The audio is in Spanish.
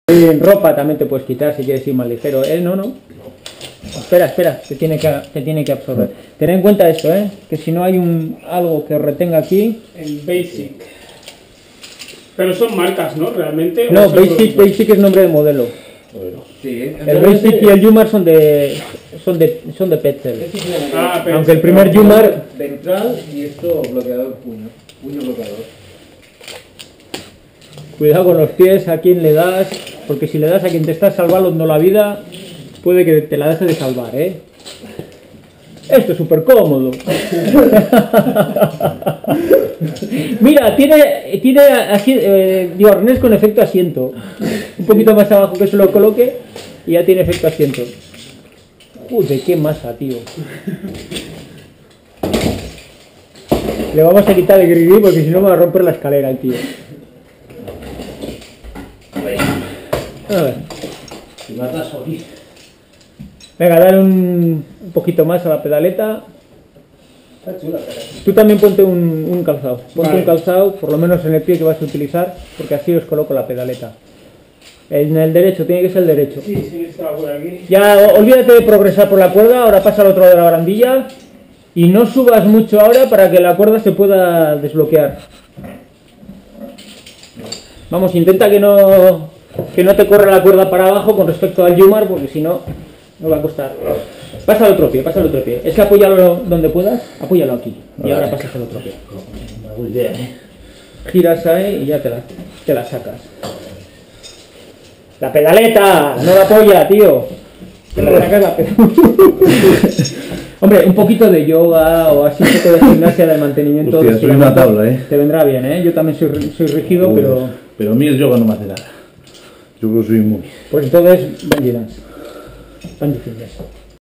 En ropa también te puedes quitar si quieres ir más ligero. No. Espera, te tiene que absorber. Ten en cuenta esto, que si no hay algo que retenga aquí. El Basic. Pero son marcas, ¿no? Realmente. No, Basic es nombre de modelo. Sí, El Basic y el Yumar son de Petzl. Aunque el primer Yumar ventral y esto bloqueador puño bloqueador. Cuidado con los pies, a quien le das, porque si le das a quien te está salvando la vida, puede que te la deje de salvar, Esto es súper cómodo. Mira, tiene así, arnés con efecto asiento. Un poquito más abajo que se lo coloque y ya tiene efecto asiento. Joder, qué masa, tío. Le vamos a quitar el gris porque si no me va a romper la escalera el tío. A ver. Venga, dale un poquito más a la pedaleta. Tú también ponte un calzado. Ponte un calzado, por lo menos en el pie que vas a utilizar, porque así os coloco la pedaleta. En el derecho, tiene que ser el derecho. Sí, estaba por aquí. Ya, olvídate de progresar por la cuerda, ahora pasa al otro lado de la barandilla. Y no subas mucho ahora para que la cuerda se pueda desbloquear. Vamos, intenta que no te corra la cuerda para abajo con respecto al Yumar, porque si no, no va a costar. Pasa al otro pie. Es que apóyalo donde puedas, apóyalo aquí. Y ahora pasas al otro pie. Giras ahí y ya te la sacas. ¡La pedaleta! ¡No la polla, tío! Te la sacas la pedaleta. Hombre, un poquito de yoga o así un poco de gimnasia de mantenimiento. Hostia, soy una tabla, Te vendrá bien, Yo también soy rígido, pero... Pero a mí el yoga no me hace nada. Yo creo que soy muy... Pues entonces, Benji Dance.